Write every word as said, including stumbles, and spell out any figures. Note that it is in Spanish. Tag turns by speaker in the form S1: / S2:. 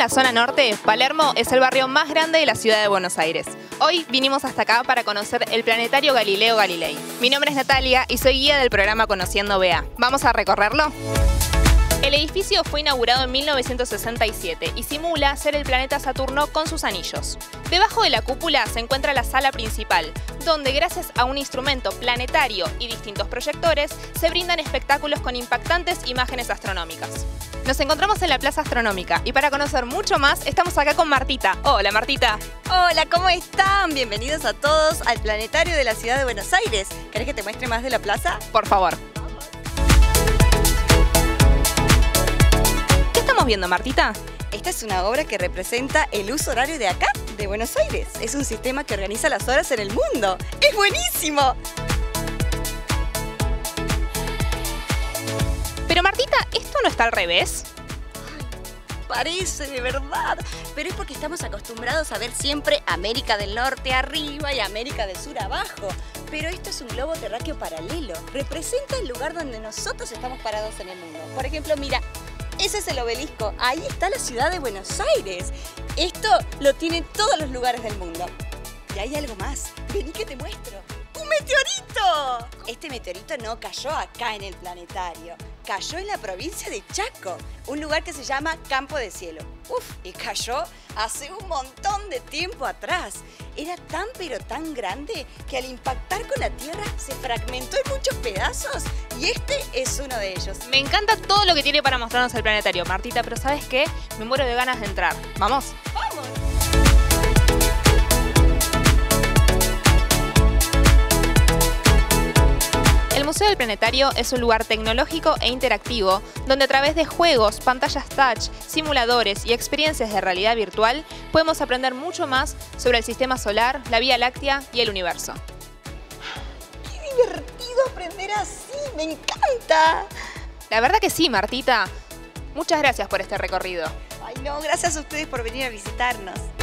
S1: la zona norte, Palermo es el barrio más grande de la ciudad de Buenos Aires. Hoy vinimos hasta acá para conocer el planetario Galileo Galilei. Mi nombre es Natalia y soy guía del programa Conociendo B A. ¿Vamos a recorrerlo? El edificio fue inaugurado en mil novecientos sesenta y siete y simula ser el planeta Saturno con sus anillos. Debajo de la cúpula se encuentra la sala principal, donde gracias a un instrumento planetario y distintos proyectores se brindan espectáculos con impactantes imágenes astronómicas. Nos encontramos en la Plaza Astronómica y para conocer mucho más estamos acá con Martita. Hola Martita.
S2: Hola, ¿cómo están? Bienvenidos a todos al planetario de la ciudad de Buenos Aires. ¿Querés que te muestre más de la plaza?
S1: Por favor. ¿Qué estamos viendo, Martita?
S2: Esta es una obra que representa el uso horario de acá, de Buenos Aires. Es un sistema que organiza las horas en el mundo. ¡Es buenísimo!
S1: Pero Martita, ¿esto no está al revés?
S2: Parece, de verdad. Pero es porque estamos acostumbrados a ver siempre América del Norte arriba y América del Sur abajo. Pero esto es un globo terráqueo paralelo. Representa el lugar donde nosotros estamos parados en el mundo. Por ejemplo, mira, ese es el obelisco. Ahí está la ciudad de Buenos Aires. Esto lo tienen todos los lugares del mundo. Y hay algo más. Vení que te muestro. ¡Un meteorito! Este meteorito no cayó acá en el planetario. Cayó en la provincia de Chaco, un lugar que se llama Campo de Cielo. Uf, y cayó hace un montón de tiempo atrás. Era tan pero tan grande que al impactar con la Tierra se fragmentó en muchos pedazos y este es uno de ellos.
S1: Me encanta todo lo que tiene para mostrarnos el planetario, Martita, pero ¿sabes qué? Me muero de ganas de entrar. ¿Vamos?
S2: ¡Vamos!
S1: El Museo del Planetario es un lugar tecnológico e interactivo donde a través de juegos, pantallas touch, simuladores y experiencias de realidad virtual podemos aprender mucho más sobre el sistema solar, la Vía Láctea y el universo.
S2: ¡Qué divertido aprender así! ¡Me encanta!
S1: La verdad que sí, Martita. Muchas gracias por este recorrido.
S2: Ay no, gracias a ustedes por venir a visitarnos.